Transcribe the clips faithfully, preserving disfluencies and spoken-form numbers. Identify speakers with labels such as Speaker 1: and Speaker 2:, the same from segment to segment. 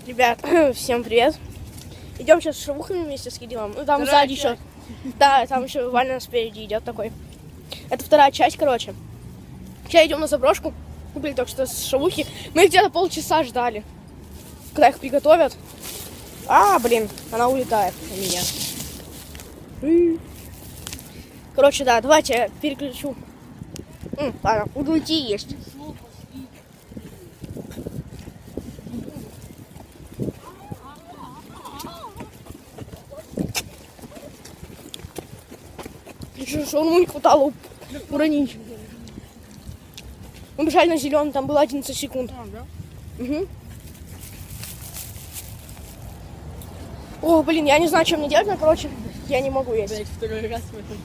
Speaker 1: Ребят, всем привет. Идем сейчас с шавухами вместе с Кириллом. Ну там вторая сзади часть. Еще. Да, там еще Ваня спереди идет такой. Это вторая часть, короче. Сейчас идем на заброшку. Купили только что с шавухи. Мы где-то полчаса ждали, когда их приготовят. А, блин, она улетает у меня. Короче, да, давайте я переключу. М, ладно, уйти есть. Шаурму не хватало уронить. Мы бежали на зеленый, там было одиннадцать секунд. А, да? Угу. О, блин, я не знаю, что мне делать, но, короче, я не могу есть. Блять, второй раз в этом.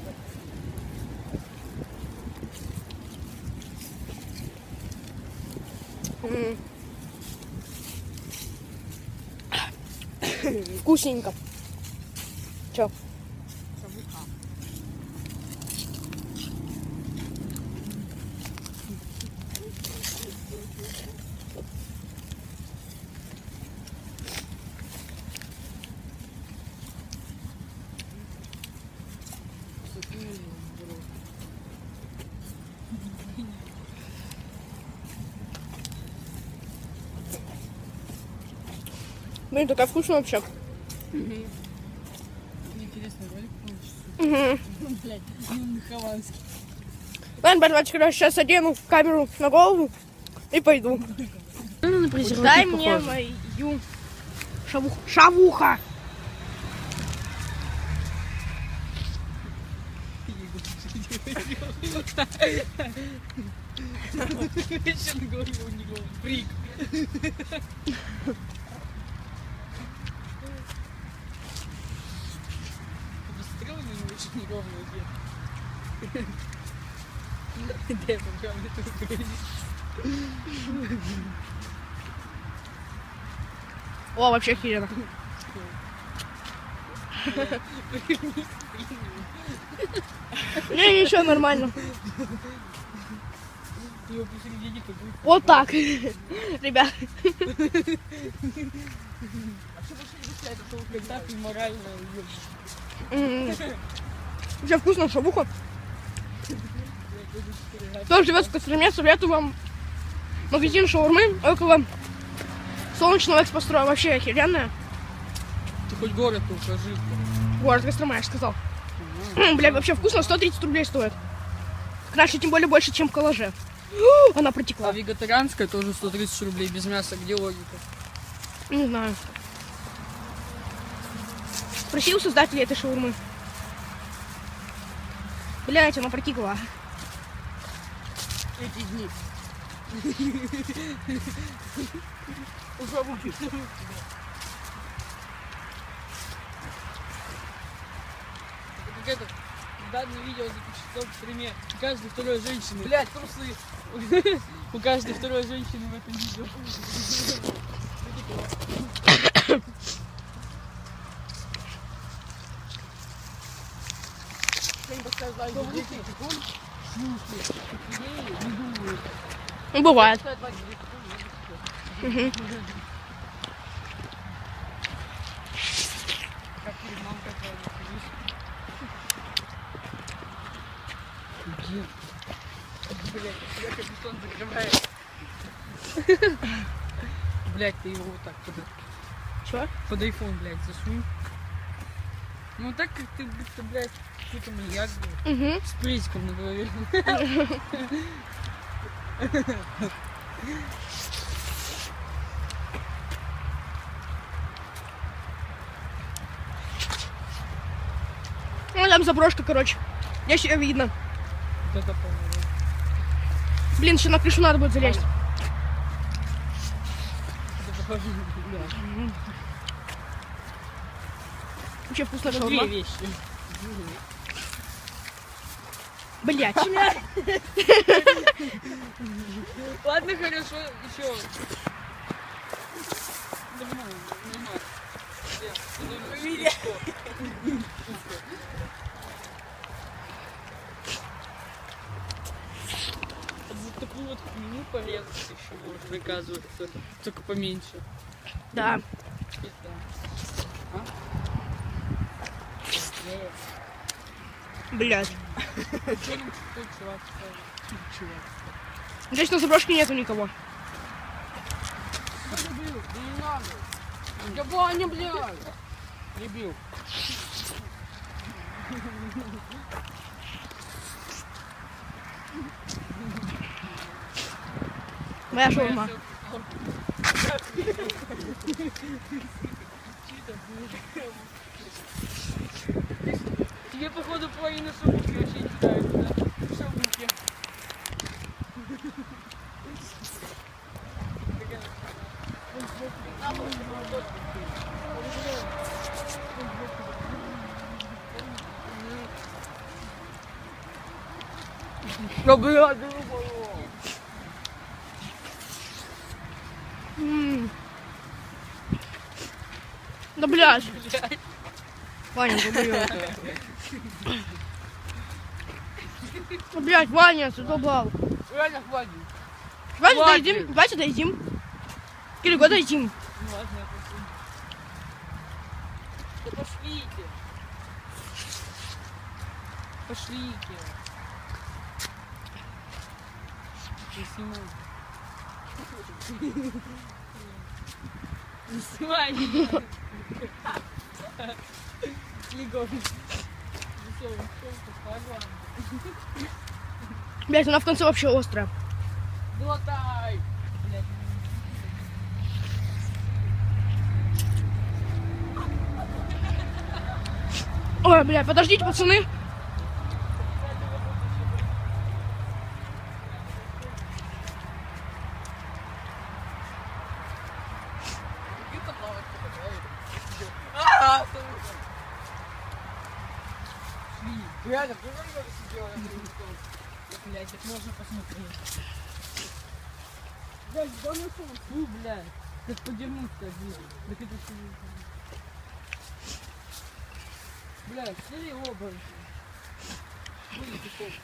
Speaker 1: Вкусненько. Чё? Блин, такая вкусная вообще.
Speaker 2: Угу. Интересный ролик получится. Угу. Блядь, на хованский.
Speaker 1: Ладно, давайте, короче, сейчас одену камеру на голову и пойду. Дай мне мою шавуху. Шавуха!
Speaker 2: Фрик. Быстрый, но очень неровный дед. Да, я поправлю эту
Speaker 1: О, вообще охеренно. Не, ничего, нормально. Вот так, ребят. Вообще вкусно, шавуха. Кто живет в Костроме, советую вам магазин шаурмы около Солнечного экспостроя. Вообще охеренная.
Speaker 2: Ты хоть город укажи.
Speaker 1: Город Кострома, я же сказал. Угу. Бля, вообще вкусно, сто тридцать рублей стоит. Краше, тем более, больше, чем в коллаже. Она протекла.
Speaker 2: А вегетарианская тоже сто тридцать рублей без мяса. Где логика?
Speaker 1: Не знаю. Спроси у создателей этой шаурмы. Блять, она протекла.
Speaker 2: Эти дни. Как это, данное видео запечатлено в стриме у каждой второй женщины. Блять, трусы. У каждой второй женщины в этом видео.
Speaker 1: Ну, бывает. Угу.
Speaker 2: Блять, ты его вот так под...
Speaker 1: Чё?
Speaker 2: Под айфон, блядь, засунь. Ну так как ты, будто, блядь, какой-то маньяк был.
Speaker 1: Угу.
Speaker 2: С пресиком на голове.
Speaker 1: Ну там заброшка, короче. Здесь ее видно.
Speaker 2: Вот это помню.
Speaker 1: Блин, еще на крышу надо будет залезть. Вообще вкусно шаурма.
Speaker 2: Две вещи.
Speaker 1: Блять.
Speaker 2: Ладно, хорошо, еще. Нормально, нормально. За такую вот хуйню полезность еще может выказываться, только поменьше.
Speaker 1: Да. Блядь. Здесь на заброшке нету никого.
Speaker 2: Я Ваня, блядь! Не бил.
Speaker 1: Моя шаурма.
Speaker 2: Тебе, походу, половина шубки вообще не нравится, да? Шубки. Да, блядь,
Speaker 1: М. Да блядь. Ваня, забыл. Да блядь, Ваня, задолбал.
Speaker 2: реально хватит.
Speaker 1: Давайте
Speaker 2: Хватит.
Speaker 1: доедим, давайте доедим. Или год доедим.
Speaker 2: Ну ладно, я пошел. Да пошлите. Пошлите. Не снимай. Не снимай меня. Легон.
Speaker 1: Блядь, она в конце вообще острая.
Speaker 2: Глотай. Блядь.
Speaker 1: Ой, блядь, подождите, пацаны.
Speaker 2: Реально, ты как сидела на крыльцо? Блядь, так можно посмотреть. Блядь, да ну что? Фу, блядь. Как подернуться вижу. Так это что? Блядь, смотри оба. Блин, ты что?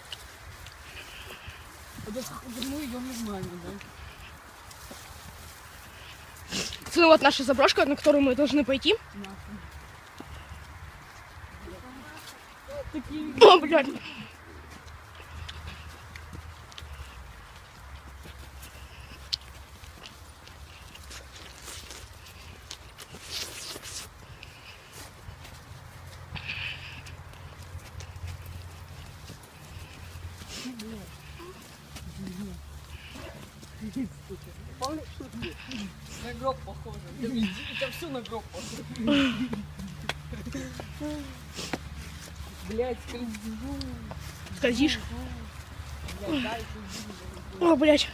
Speaker 2: А да мы идем нормально, да?
Speaker 1: Пацаны, вот наша заброшка, на которую мы должны пойти.
Speaker 2: Нахуй. Такие...
Speaker 1: О, блядь.
Speaker 2: Помнишь шутки? На гроб похоже. Это все на гроб похоже. Блять, скользю.
Speaker 1: Скользишь?
Speaker 2: Блядь, дай
Speaker 1: О, блядь.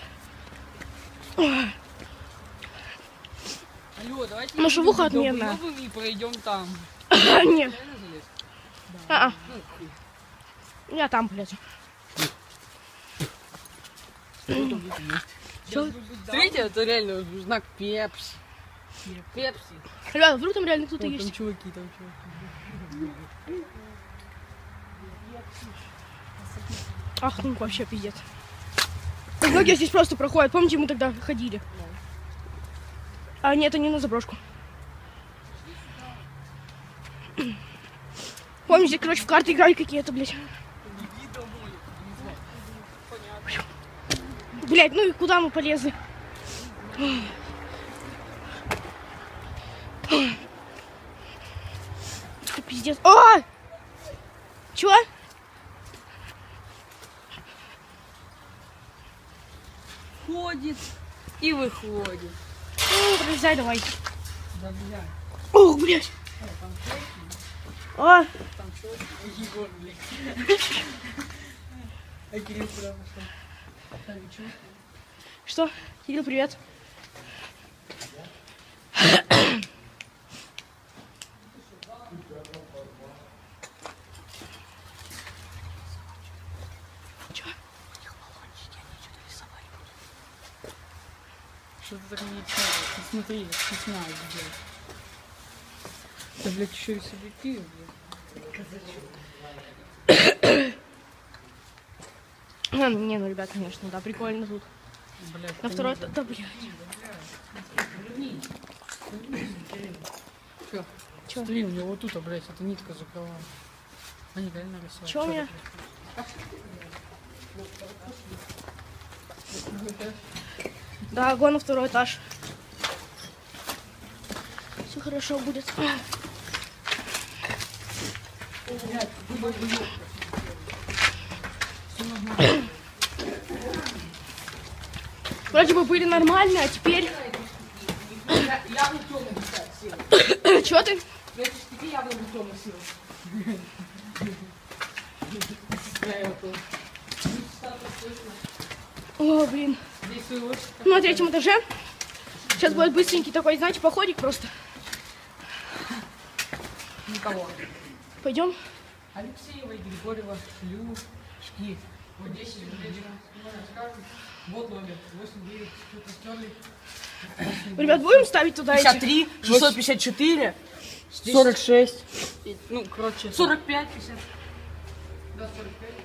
Speaker 2: Алло, давайте
Speaker 1: Ну, шавуха отменная.
Speaker 2: долбоёбами и пройдем там.
Speaker 1: Нет.
Speaker 2: Реально залезть?
Speaker 1: А-а.
Speaker 2: Ну, хуй.
Speaker 1: Я там, блядь. Всё.
Speaker 2: Смотрите, это реально знак Пепси. Пепси.
Speaker 1: Ребята, вдруг там реально кто-то
Speaker 2: Вон,
Speaker 1: есть?
Speaker 2: там чуваки, там чуваки.
Speaker 1: Ах, ну вообще пиздец. Многие здесь просто проходят. Помните, мы тогда ходили? А нет, это не на заброшку. Помните, короче, в карты играли какие-то, блядь. Блядь, ну и куда мы полезли? Это пиздец. О! Чего?
Speaker 2: Ходит и выходит.
Speaker 1: Ну, пролезай давай.
Speaker 2: Да, блядь.
Speaker 1: Ох, блядь.
Speaker 2: Там чуваки,
Speaker 1: О,
Speaker 2: там чуваки. Егор, блядь. А Кирилл куда пошел? Там чуваки.
Speaker 1: что? Кирилл, привет.
Speaker 2: Что ты так не смотришь? Смотри, стесняюсь, блядь. Да, блядь, еще и субъектив, блядь.
Speaker 1: Не, ну, ребят, конечно, да, прикольно тут.
Speaker 2: Блядь,
Speaker 1: На второй, да, да, блядь.
Speaker 2: Чё?
Speaker 1: Чё?
Speaker 2: Смотри, у него вот тут, блядь, эта нитка закрывала. Они реально рисовали.
Speaker 1: Чё у меня? Да, огонь на второй этаж. Все хорошо будет. Вроде бы были нормальные, а теперь... Чё ты? О, блин. На третьем этаже. Сейчас будет быстренький такой, знаете, походик просто.
Speaker 2: Никого.
Speaker 1: Пойдем.
Speaker 2: Алексеева и Григорьева, Шлюшки. Вот здесь вечером скажем. Вот номер. восемь девять. Что-то стерли.
Speaker 1: Ребят, будем ставить туда
Speaker 3: пятьдесят
Speaker 1: эти?
Speaker 3: три, шестьсот пятьдесят четыре,
Speaker 2: сорок шесть. Ну, короче.
Speaker 3: сорок пять, пятьдесят.
Speaker 2: Да, сорок пять.